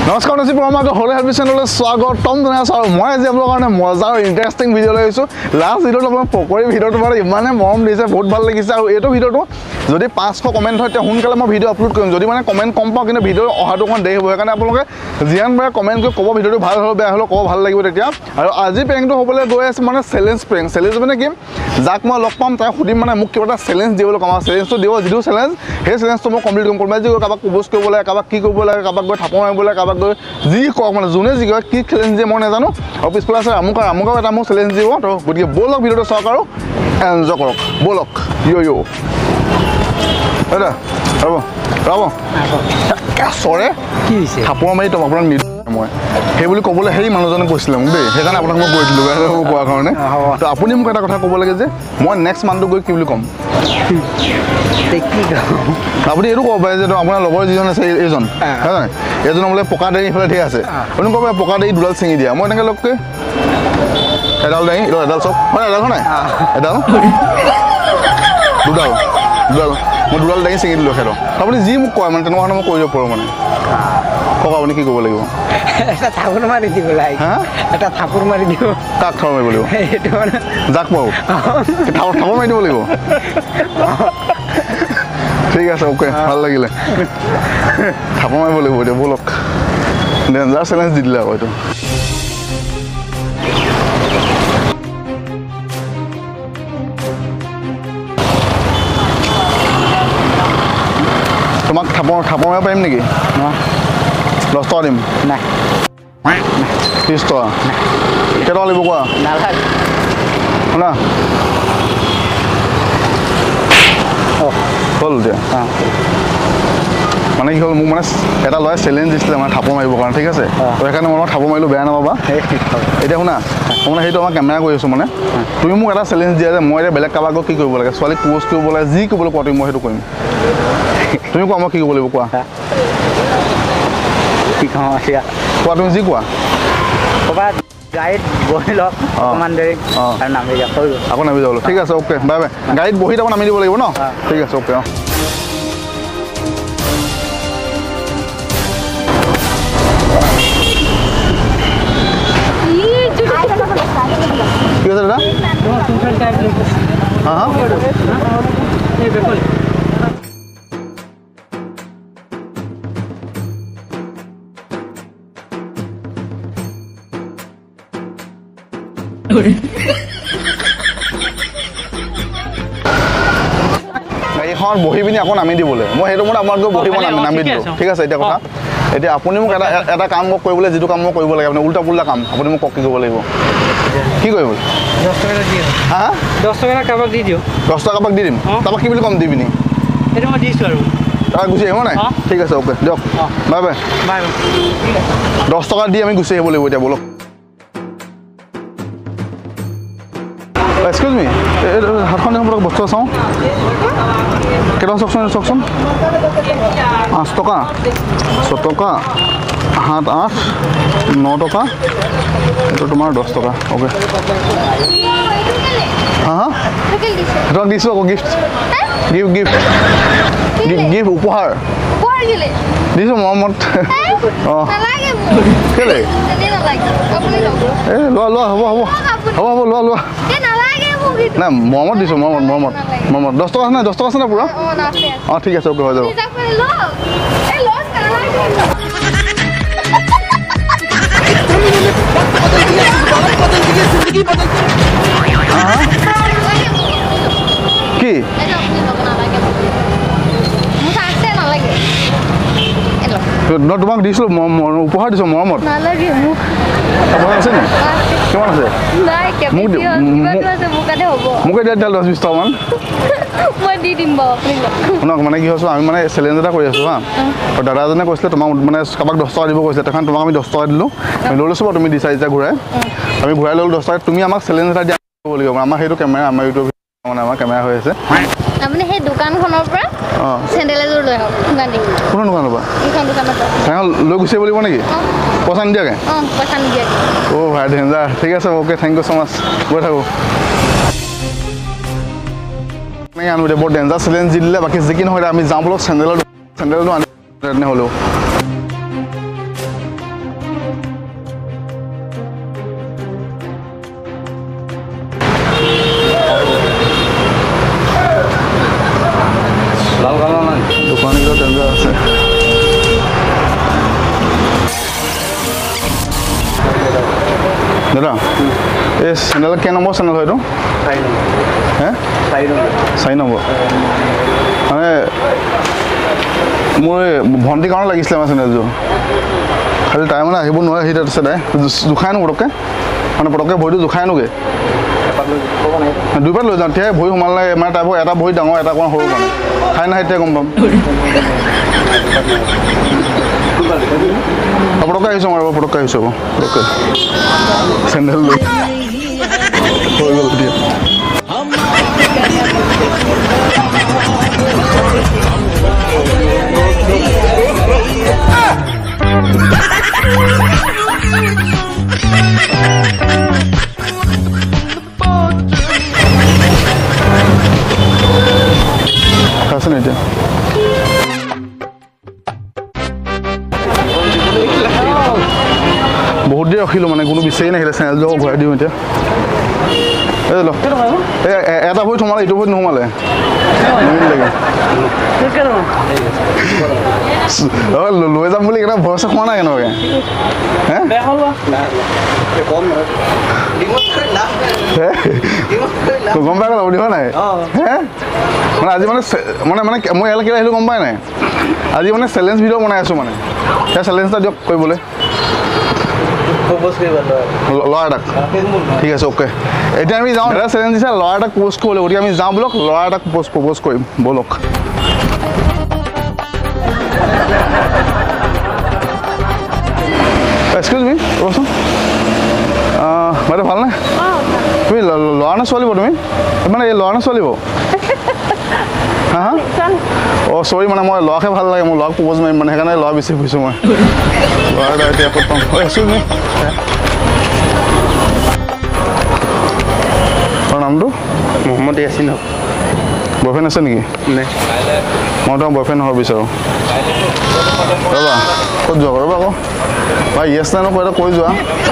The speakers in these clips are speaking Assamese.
নমস্কাৰ নসিব আমাক হলে হেল্প চেনেললৈ স্বাগতম জনাইছো আৰু মই আজি আপোনালোকৰ কাৰণে মজা আৰু ইন্টাৰেষ্টিং ভিডিঅ' লৈ আহিছো লাষ্ট ভিডিঅ'টো মই পকৰি ভিডিঅ'টো মানে ইমানে মৰম দিছে বহুত ভাল লাগিছে আৰু এইটো ভিডিঅ'টো যদি 500 কমেন্ট হয় তে সোনকালে মই ভিডিঅ' আপলোড কৰিম যদি মানে কমেন্ট কম পাওঁ কিন্তু ভিডিঅ' অহাটো অকণ দেৰি হ'ব সেইকাৰণে আপোনালোকে যিমান পাৰে কমেন্ট কৰি ক'ব ভিডিঅ'টো ভাল হ'ল বেয়া হ'ল ক'ব ভাল লাগিব তেতিয়া আৰু আজি প্ৰেংকটো হ'বলৈ গৈ আছে মানে চেলেঞ্জ প্ৰেংক চেলেঞ্জ মানে কি যাক মই লগ পাম তাক সুধিম মানে মোক কিবা এটা চেলেঞ্জ দিবলৈ কম আৰু চেলেঞ্জটো দিব যিটো চেলেঞ্জ সেই চেলেঞ্জটো মই কমপ্লিট কৰিম কোনোবাই যি কাৰোবাক প্ৰপ'জ কৰিব লাগে কাৰোবাক কি কৰিব লাগে কাৰোবাক গৈ থাপৰ মাৰিব লাগে কাৰোবাক গৈ যি কওক মানে যোনে যি কয় কি চেলেঞ্জ দিয়ে মই নাজানো আৰু পিছফালে আছে আমুকাও এটা মোক চেলেঞ্জ দিব তো গতিকে ব'লক ভিডিঅ'টো চাওক আৰু এনজয় কৰক ব'লক ইয় দাদা ৰ'ব চৰে কি হৈছে থাপৰ মাৰি তো আপোনাক নিদিওঁ মই সেই বুলি ক'বলৈ সেই মানুহজনে কৈছিলে মোক দেই সেইকাৰণে আপোনাক মই কৈ দিলোঁ বেয়া কোৱাৰ কাৰণে তো আপুনি মোক এটা কথা ক'ব লাগে যে মই নেক্সট মান্থটো গৈ কি বুলি ক'ম আপুনি এইটো ক'ব পাৰে যে আপোনাৰ লগৰ যিজন আছে এইজন হয় এইজন বোলে পকা দাড়ি এইফালে ধেৰ আছে আপুনি ক'ব পাৰে পকা দাড়ি দুডাল ছিঙি দিয়া মই এনেকৈ লগকৈ এডাল দাঙি এডাল চব হয় এডাল নাই এডাল দুডাল মই দুডাল দাঙি ছিঙি দিলোঁ সেইটো আপুনি যি মোক কয় মানে তেনেকুৱা ধৰণে মই কৈ দিব পাৰোঁ মানে কওক আপুনি কি ক'ব লাগিব এটা থাপৰ মাৰি দিব লাগে হা এটা থাপৰ মাৰি দিব কাক থাপৰ মাৰিব লাগিব এইটো মানে যাক পাওঁ থাপৰ মাৰি দিব লাগিব ঠিক আছে অ'কে ভাল লাগিলে থাপৰ মাৰিব লাগিব এতিয়া ব'লক ডেঞ্জাৰ চেলেঞ্জ দি দিলে আকৌ এইটো তোমাক থাপৰ মাৰিব পাৰিম নেকি 10 টকা দিম নাই 30 টকা কেইটকা লাগিব কোৱা শুনা হ'ল এতিয়া মানে কি হ'ল মোক মানে এটা ল'ৰাই চেলেঞ্জ দিছিলে মানে থাপৰ মাৰিবৰ কাৰণে ঠিক আছে তো সেইকাৰণে মই থাপৰ মাৰিলোঁ বেয়া নাপাবা এতিয়া শুনা মই মানে সেইটো আমাৰ কেমেৰা কৰি আছোঁ মানে তুমি মোক এটা চেলেঞ্জ দিয়া যে মই এতিয়া বেলেগ কাৰোবাক কি কৰিব লাগে ছোৱালীক প্ৰপ'জ কৰিব লাগে যি কৰিবলৈ কোৱা তুমি মই সেইটো কৰিম তুমি কোৱা মই কি কৰিব লাগিব কোৱা কি কওঁ এতিয়া কোৱা তুমি যি কোৱা ক'ৰবাত গাড়ীত বহি লওক অকণমান দেৰি আৰু নামি যাওক আকৌ নামি যাব ঠিক আছে অ'কে বাই বাই গাড়ীত বহি আকৌ নামি দিব লাগিব ন ঠিক আছে অ'কে কি আছে দাদা হা হা গাড়ীখনত বহি পিনি আকৌ নামি দিবলৈ মই সেইটো মতে আপোনালোকে বহিব নামি দিলোঁ ঠিক আছে এতিয়া কথা এতিয়া আপুনি মোক এটা কাম মোক কৰিবলৈ যিটো কাম মই কৰিব লাগে মানে উল্টা পুল্টা কাম আপুনি মোক কি কৰিব লাগিব কি কৰিব 10 টকা দিওঁ হা 10 টকা কাৰোবাক দি দিওঁ 10 টকা কাৰোবাক দি দিম তাৰপৰা কি বুলি কম দি পিনি সেইটো মই দিছোঁ আৰু তাৰপৰা গুচি আহিব নাই ঠিক আছে অ'কে দিয়ক বাই বাই বাই 10 টকা দি আমি গুচি আহিব লাগিব এতিয়া বলক এক্সকিউজ মি হাতখন আপোনাক বস্তু চাওঁ কেইটকা চাওকচোন 5 টকা 6 টকা 7 8 9 টকা এইটো তোমাৰ 10 টকা অ'কে হা হা তোমাক দিছোঁ আকৌ গিফ্ট উপহাৰ দিছোঁ মৰমত অঁ কেলৈ এই লোৱা হ'ব লোৱা নাই মৰমত দিছোঁ মৰমত 10 টকা আছে নাই 10 টকা আছে নাই পূৰা অঁ ঠিক আছে অ'কে হৈ যাব কি তোমাক দিছিলোঁ উপহাৰ দিছোঁ মৰমত আছে নি কিমান আছে মোক এতিয়া 10-20 টকামান শুনক মানে কি হৈছোঁ আমি মানে চেলেঞ্জ এটা কৰি আছোঁ হা আৰু দাদা এজনে কৈছিলে তোমাক মানে কাৰোবাক 10 টকা দিব কৈছিলে তেখন তোমাক আমি 10 টকা দিলোঁ আমি লৈ লৈছোঁ বাৰু তুমি দিছা এতিয়া ঘূৰাই আমি ঘূৰাই ল'লোঁ 10 টকা তুমি আমাক চেলেঞ্জ এটা দিয়া লাগিব আমাৰ সেইটো কেমেৰা আমাৰ ইউটিউব মানে আমাৰ কেমেৰা হৈ আছে আপুনি সেই দোকানখনৰ পৰা চেণ্ডেল এযোৰ লৈ আহক কোনো দোকানৰ পৰা লৈ গুচি আহিব লাগিব নেকি পইচা নিদিয়াকৈ অ' ভাই ডেঞ্জাৰ ঠিক আছে okay thank you so' much গৈ থাকোঁ আনো এতিয়া বৰ ডেঞ্জাৰ চেলেঞ্জ দি দিলে বাকী যি কি নহয় আমি যাওঁ বোলক চেণ্ডেলটো আনি হ'লেও চেনেল কে নম্বৰ চেনেল হয়তো 4 নম্বৰ মানে মোৰ ভণ্টি কাৰণে লাগিছিলে মানে চেনেলযোৰ খালি তাই মানে আহিব নোৱাৰে হিট আছে তাই জোখাই নো পটককৈ মানে পটককৈ ভৰিটো জোখাই নোগে দুইপাত লৈ যাওঁ তেতিয়া ভৰি সোমালে মানে তাইবোৰ এটা ভৰি ডাঙৰ এটা অকণ সৰু মানে খাই নাহে তেতিয়া গম পাম পটককৈ আহিছোঁ মই পটককৈ আহিছোঁ আকৌ পটককৈ চেণ্ডেল লৈ হৈ গ'ল এতিয়া আছে নে এতিয়া বহুত দেৰি ৰখিলোঁ মানে কোনো বিচাৰি নাহিলে চেনেলযোৰ ঘূৰাই দিওঁ এতিয়া এটা ভৰি সোমালে ইটো ভৰি নোসোমালে লৈ যাম বুলি এটা ভৰসা খোৱা নাই কেনেকৈ গম পাই গ'ল আপুনি হয় নাই মানে আজি মানে মানে মই ইয়ালৈ কেলৈ আহিলোঁ গম পাই নাই আজি মানে চেলেঞ্জ ভিডিঅ' বনাই আছোঁ মানে সেই চেলেঞ্জ এটা দিয়ক কৰিবলৈ ল'ৰা এটাক ঠিক আছে অ'কে এতিয়া আমি যাওঁ এটা চেলেঞ্জ দিছে ল'ৰা এটাক প্ৰপ'জ কৰিব লাগিব গতিকে আমি যাওঁ ব'লক ল'ৰা এটাক প্ৰপ'জ কৰিম ব'লক এক্সকিউজ মি ৰ'বচোন বাইদেউ ভালনে তুমি ল'ৰা নে ছোৱালী তুমি মানে এই ল'ৰা নে ছোৱালী হা হা অঁ চৰি মানে মই ল'ৰাকহে ভাল লাগে মই ল'ৰাক প্ৰপ'জ মাৰিম মানে সেইকাৰণে ল'ৰা বেছি ফুৰিছোঁ মই ল'ৰা এটা এতিয়া ক'ত পাম এক্সকিউজ মি তোমাৰ নামটো মহম্মদ ইয়াছিন হক বয়ফ্ৰেণ্ড আছে নেকি নাই মই তোমাৰ বয়ফ্ৰেণ্ড হ'ব বিচাৰোঁ ৰ'বা ক'ত যোৱা ৰ'বা আকৌ ভাই য়েছ নাই নকয় এটা কৈ যোৱা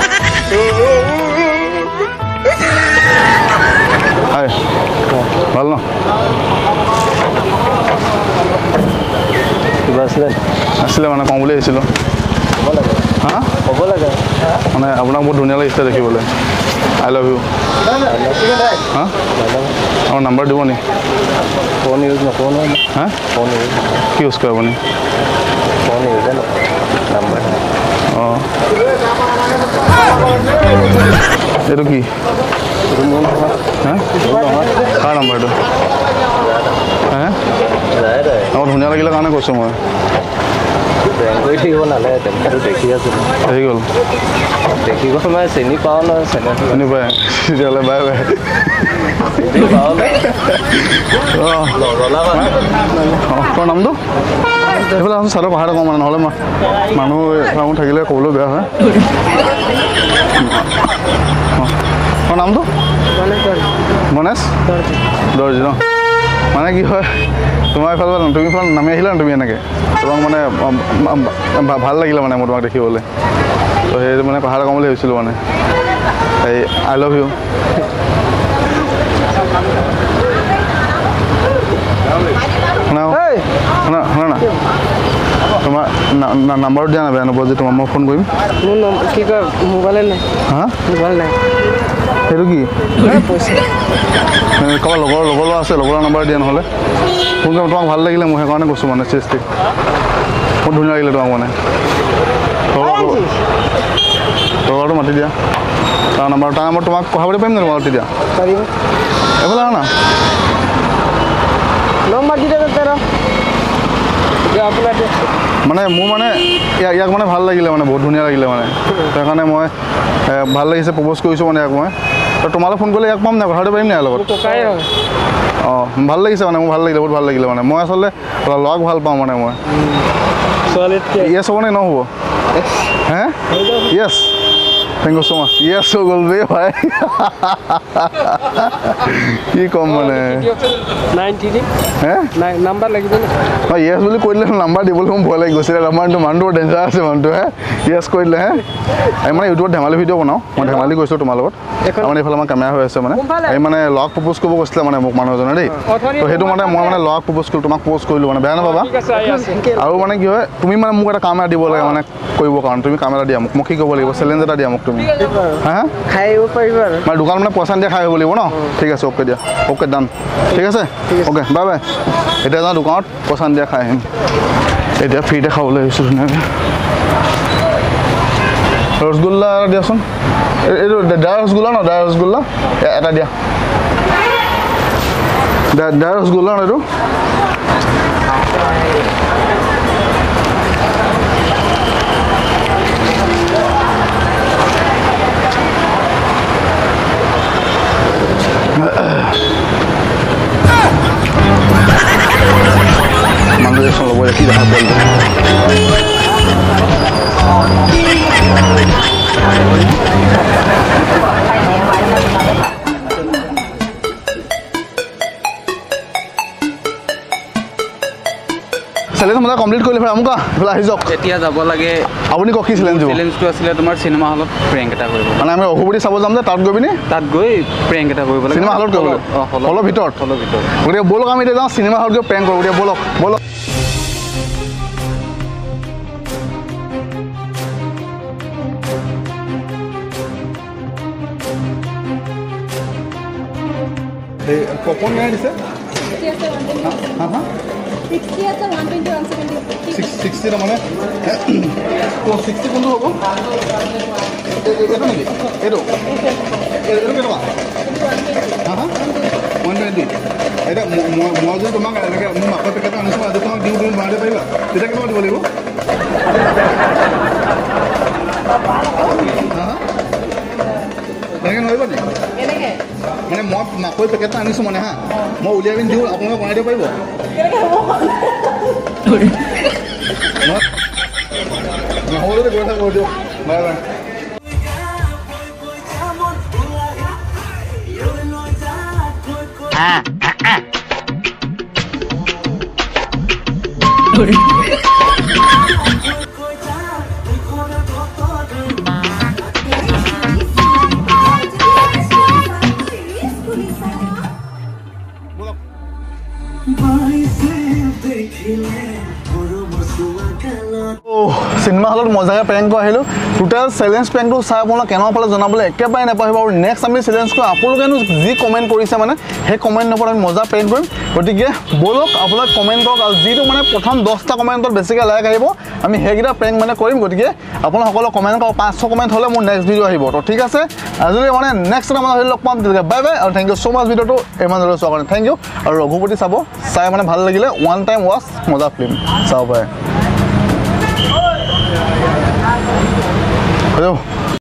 হাই ভাল ন কিবা আছিলে মানে কওঁ বুলি আহিছিলোঁ হা ক'ব লাগে মানে আপোনাক বহুত ধুনীয়া লাগিছে দেখিবলৈ আই লাভ ইউ হা আমাৰ নাম্বাৰ দিব নি ফোন ইউজ নকৰোঁ নহয় হা ফোন ইউজ কি ইউজ কৰে আপুনি ফোন ইউজ নাম্বাৰ অঁ এইটো কি হা কাৰ নাম্বাৰটো হা আমাৰ ধুনীয়া লাগিলে কাৰণে কৈছোঁ মই কৰি থাকিব নালাগে তেনেকৈ দেখি আছোঁ আহি গ'ল দেখি গ'ল মই চিনি পাওঁ নহয় চেনেল চিনি পায় তেতিয়াহ'লে বাই বাই চিনি পাওঁ অঁ তোৰ নামটো এইফালে আছোঁ চাদৰ পাহাৰ কওঁ মানে নহ'লে মানুহ থাকিলে ক'বলৈ বেয়া হয় তোৰ নামটো গণেশ দৰ্জী ন মানে কি হয় তোমাৰ এইফালে তুমি এইফালে নামি আহিলা ন তুমি এনেকৈ তোমাক মানে ভাল লাগিলে মানে মই তোমাক দেখিবলৈ তো সেই মানে কথা এটা ক'ম বুলি ভাবিছিলোঁ মানে এই আই লাভ ইউ শুনা শুনা না তোমাৰ নাম্বাৰটো দিয়া নাই বেয়া নাপাব যে তোমাক মই ফোন কৰিম মোৰ কি কয় মোবাইলে নাই হা মোবাইল নাই সেইটো কি কাৰোবাৰ লগৰ আছে লগৰ নাম্বাৰ দিয়া নহ'লে ফোন কৰিম তোমাক ভাল লাগিলে মই সেইকাৰণে কৈছোঁ মানে চিৰিয়াছলি বহুত ধুনীয়া লাগিলে তোমাক মানে লগৰটো মাতি দিয়া তাৰ নাম্বাৰ তোমাক কথা পাতি পাৰিম নে তোমাক তেতিয়া এইফালে আহা না নম্বৰ দি মানে মোৰ মানে ইয়াক মানে ভাল লাগিলে মানে বহুত ধুনীয়া লাগিলে মানে সেইকাৰণে মই ভাল লাগিছে প্ৰপ'জ কৰিছোঁ মানে ইয়াক মই তোমালৈ ফোন কৰিলে ইয়াক পাম নাই কথাটো পাৰিম নাই ইয়াৰ লগত অঁ ভাল লাগিছে মানে মোৰ ভাল লাগিলে বহুত ভাল লাগিলে মানে মই আচলতে ল'ৰাক ভাল পাওঁ মানে মই য়েছ হ'ব নে নহ'ব হে য়েছ থেংক ইউ ছ' মাছ য়েছ হৈ গ'ল বে ভাই কি ক'ম মানে হে নাম্বাৰ লাগিব হয় য়েছ বুলি কৈ দিলে নাম্বাৰ দিবলৈ মোৰ ভয় লাগি গৈছিলে নাম্বাৰটো মানুহটো ডেঞ্জাৰ আছে মানুহটো হে য়েছ কৰি দিলে হে আমি মানে ইউটিউবত ধেমালি ভিডিঅ' বনাওঁ মই ধেমালি কৰিছোঁ তোমাৰ লগত মানে এইফালে আমাৰ কেমেৰা হৈ আছে মানে এই মানে ল'ৰাক প্ৰপ'জ কৰিব কৈছিলে মানে মোক মানুহ এজনে দেই তো সেইটো মানে মই মানে ল'ৰাক প্ৰপ'জ কৰিলোঁ তোমাক প্ৰপ'জ কৰিলোঁ মানে বেয়া নাপাবা আৰু মানে কি হয় তুমি মানে মোক এটা কাম এটা দিব লাগে মানে কৰিবৰ কাৰণে তুমি কাম এটা দিয়া মোক কি কৰিব লাগিব চেলেঞ্জ এটা দিয়া মোক তুমি তুমি হা খাই আহিব পাৰিব আৰু মানে দোকান মানে পইচা দিয়ে খাই আহিব লাগিব ন ঠিক আছে অ'কে দিয়া অ'কে ডান ঠিক আছে অ'কে বাই বাই এতিয়া যাওঁ দোকানত পইচা দিয়ে খাই আহিম এতিয়া ফ্ৰীতে খাবলৈ আহিছোঁ ধুনীয়াকৈ ৰসগোল্লা দিয়াচোন এইটো ড্ৰাই ৰসগোল্লা ন ড্ৰাই ৰসগোল্লা এটা দিয়া ড্ৰাই ৰসগোল্লা ন এইটো মানুহ এখন ল'ব কি দেখা পোৱা চেলেঞ্জ মানে কমপ্লিট কৰিলে আমুক এইফালে আহি যাওক এতিয়া যাব লাগে আপুনি কওক কি চেলেঞ্জ চেলেঞ্জটো আছিলে তোমাৰ চিনেমা হলত প্ৰেংক এটা কৰিব মানে আমি ৰঘুপতি চাব যাম যে তাত গৈ পিনি তাত গৈ প্ৰেংক এটা কৰিব লাগে চিনেমা হলত কৰিব হলৰ ভিতৰত গতিকে ব'লক আমি এতিয়া যাওঁ চিনেমা হলত গৈ প্ৰেংক কৰোঁ গতিকে ব'লক ব'লক পপকৰ্ণ কেনে দিছে 60 আছে 120 170 60 তাৰমানে 60 কোনটো হ'ব এইটো নেকি এইটো কেনেকুৱা হা 120 এতিয়া মই যদি তোমাক এনেকৈ মোৰ মাকৰ পেকেটটো আনিছোঁ আজি তোমাক দিওঁ তুমি বনাই দিব পাৰিবা তেতিয়া কেনেকুৱা দিব লাগিব এনেকৈ নোৱাৰিব নেকি মানে মই মাকৈ পেকেটটো আনিছোঁ মানে হা মই উলিয়াই পিনি দিওঁ আপোনালোকে বনাই দিব পাৰিব নহ'লে গৈ থাকোঁ দিয়ক বাই বাই চিনেমা হলত মজাকৈ প্ৰেংক কৰি আহিলোঁ টোটেল চেলেঞ্জ প্ৰেংকটো চাই আপোনালোকে কেনেকুৱা পালে জনাবলৈ একেবাৰে নাপাহৰিব আৰু নেক্সট আমি চেলেঞ্জ কৰিম আপোনালোকেনো যি কমেণ্ট কৰিছে মানে সেই কমেণ্টৰ ওপৰত আমি মজা প্ৰেংক কৰিম গতিকে ব'লক আপোনালোকে কমেণ্ট কৰক আৰু যিটো মানে প্ৰথম 10টা কমেণ্টত বেছিকৈ লাইক আহিব আমি সেইকেইটা প্ৰেংক মানে কৰিম গতিকে আপোনালোকসকলে কমেণ্ট কৰক 500 কমেণ্ট হ'লে মোৰ নেক্সট ভিডিঅ' আহিব তো ঠিক আছে আজিলৈ মানে নেক্সট এটা মানে লগ পাম তেতিয়া বাই বাই আৰু থেংক ইউ ছ' মাছ ভিডিঅ'টো ইমানলৈ চোৱাৰ কাৰণে থেংক ইউ আৰু ৰঘুপতি চাব চাই মানে ভাল লাগিলে ওৱান টাইম ৱাচ মজা ফিল্ম চাব পাৰে